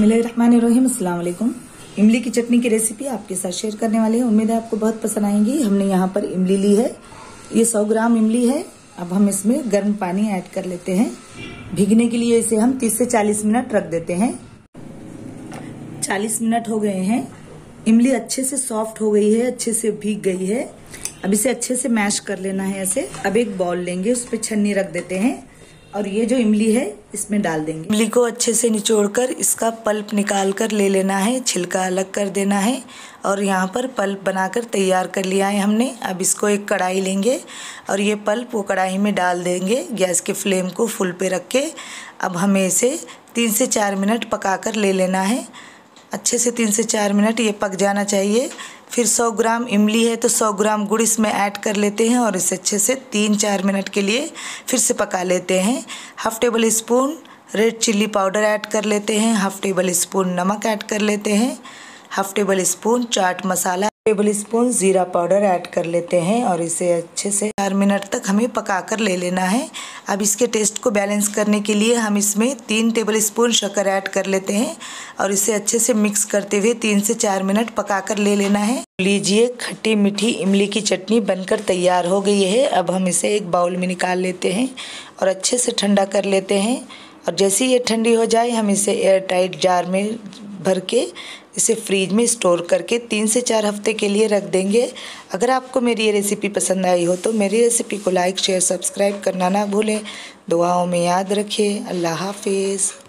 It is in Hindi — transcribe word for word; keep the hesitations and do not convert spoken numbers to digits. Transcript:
बिस्मिल्लाहिर्रहमानिर्रहीम, अस्सलाम वालेकुम। इमली की चटनी की रेसिपी आपके साथ शेयर करने वाले हैं। उम्मीद है आपको बहुत पसंद आएंगी। हमने यहाँ पर इमली ली है, ये सौ ग्राम इमली है। अब हम इसमें गर्म पानी ऐड कर लेते हैं। भीगने के लिए इसे हम तीस से चालीस मिनट रख देते हैं। चालीस मिनट हो गए हैं। इमली अच्छे से सॉफ्ट हो गई है, अच्छे से भीग गई है। अब इसे अच्छे से मैश कर लेना है ऐसे। अब एक बाउल लेंगे, उस पर छन्नी रख देते हैं और ये जो इमली है इसमें डाल देंगे। इमली को अच्छे से निचोड़कर इसका पल्प निकाल कर ले लेना है, छिलका अलग कर देना है। और यहाँ पर पल्प बनाकर तैयार कर लिया है हमने। अब इसको एक कढ़ाई लेंगे और ये पल्प वो कढ़ाई में डाल देंगे। गैस के फ्लेम को फुल पे रख के अब हमें इसे तीन से चार मिनट पका कर ले लेना है। अच्छे से तीन से चार मिनट ये पक जाना चाहिए। फिर सौ ग्राम इमली है तो सौ ग्राम गुड़ इसमें ऐड कर लेते हैं और इसे अच्छे से तीन चार मिनट के लिए फिर से पका लेते हैं। Half tablespoon red chilli powder add कर लेते हैं, हाफ टेबल स्पून नमक ऐड कर लेते हैं, हाफ टेबल स्पून चाट मसाला, टेबल स्पून ज़ीरा पाउडर ऐड कर लेते हैं और इसे अच्छे से चार मिनट तक हमें पका कर ले लेना है। अब इसके टेस्ट को बैलेंस करने के लिए हम इसमें तीन टेबल स्पून शक्कर ऐड कर लेते हैं और इसे अच्छे से मिक्स करते हुए तीन से चार मिनट पका कर ले लेना है। लीजिए, खट्टी मीठी इमली की चटनी बनकर तैयार हो गई है। अब हम इसे एक बाउल में निकाल लेते हैं और अच्छे से ठंडा कर लेते हैं। और जैसे ये ठंडी हो जाए हम इसे एयर टाइट जार में भर के इसे फ्रीज में स्टोर करके तीन से चार हफ्ते के लिए रख देंगे। अगर आपको मेरी ये रेसिपी पसंद आई हो तो मेरी रेसिपी को लाइक शेयर सब्सक्राइब करना ना भूलें। दुआओं में याद रखिए। अल्लाह हाफिज़।